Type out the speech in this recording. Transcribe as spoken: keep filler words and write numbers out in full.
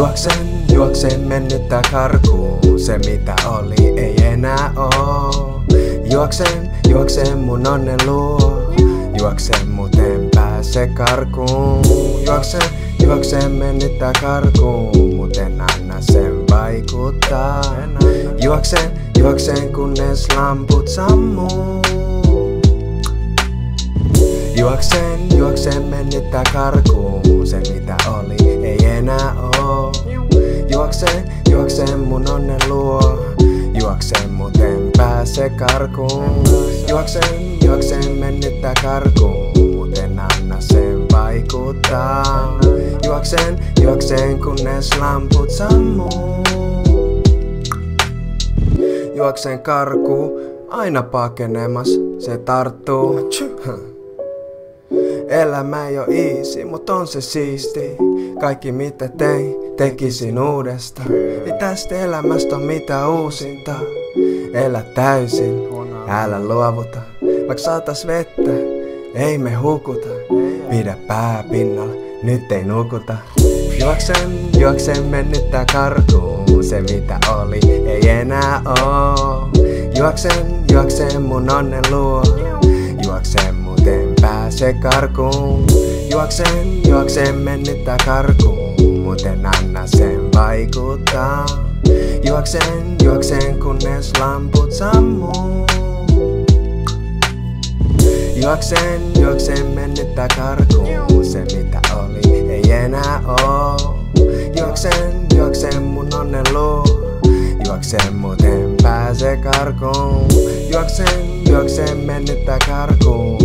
Juoksen, juoksen mennyttä karkuun, se mitä oli ei enää oo. Juoksen, juoksen mun onnen luo, juoksen mut en pääse karkuun. Juoksen, juoksen mennyttä karkuun, mut en anna sen vaikuttaa. Juoksen, juoksen kunnes lamput sammuu. Juoksen, juoksen mennyttä karkuun, se mitä oli ei enää oo. Juoksen, juoksen mun onnen luo, juoksen mut en pääse karkuun. Juoksen, juoksen mennyttä karkuun, mut en anna sen vaikuttaa. Juoksen, juoksen kunnes lamput sammuu. Juoksen karkuun, aina pakenemas, se tarttuu. Elämä ei oo easy, mut on se siisti. Kaikki mitä tein, tekisin uudestaan. Ei tästä elämästä on mitään uusinta. Elä täysin, älä luovuta. Vaik saatais vettä, ei me hukuta. Pidä pää pinnalla, nyt ei nukuta. Juoksen, juoksen mennyttä karkuun, se mitä oli ei enää oo. Juoksen, juoksen mun onnen luo, juoksen mut en pääse karkuun. Juoksen, juoksen mennyttä karkuun, mut en anna sen vaikuttaa. Juoksen, juoksen kunnes lamput sammuu. Juoksen, juoksen mennyttä karkuun, se mitä oli ei enää oo. Juoksen, juoksen mun onnen luo, juoksen mut en pääse karkuun. Juoksen, juoksen mennyttä karkuun,